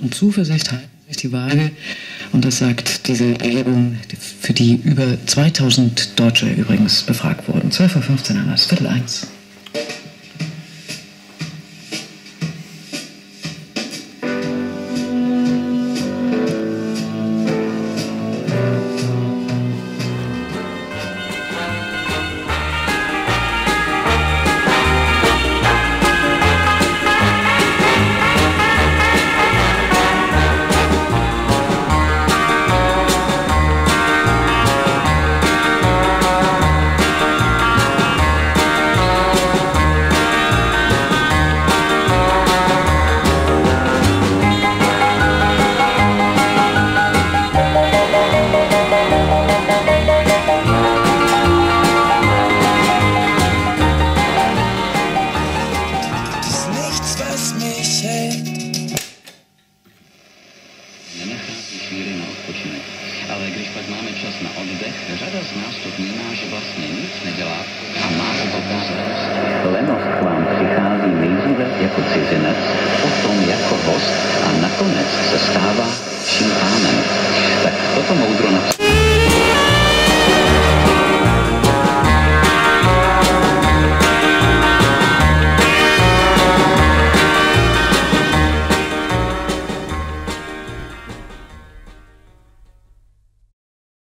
und Zuversicht halten sich die Waage. Und das sagt diese Erhebung, für die über 2000 Deutsche übrigens befragt wurden. 12:15 Uhr haben wir es, 12:45. Nenechází chvíli na odpočinek. Ale když pak máme čas na oddech, řada z nás to vnímá, že vlastně nic nedělá a má z toho starost. Lenost k vám přichází nejdříve jako cizinec, potom jako host a nakonec se stává vším pánem. Tak toto moudro například.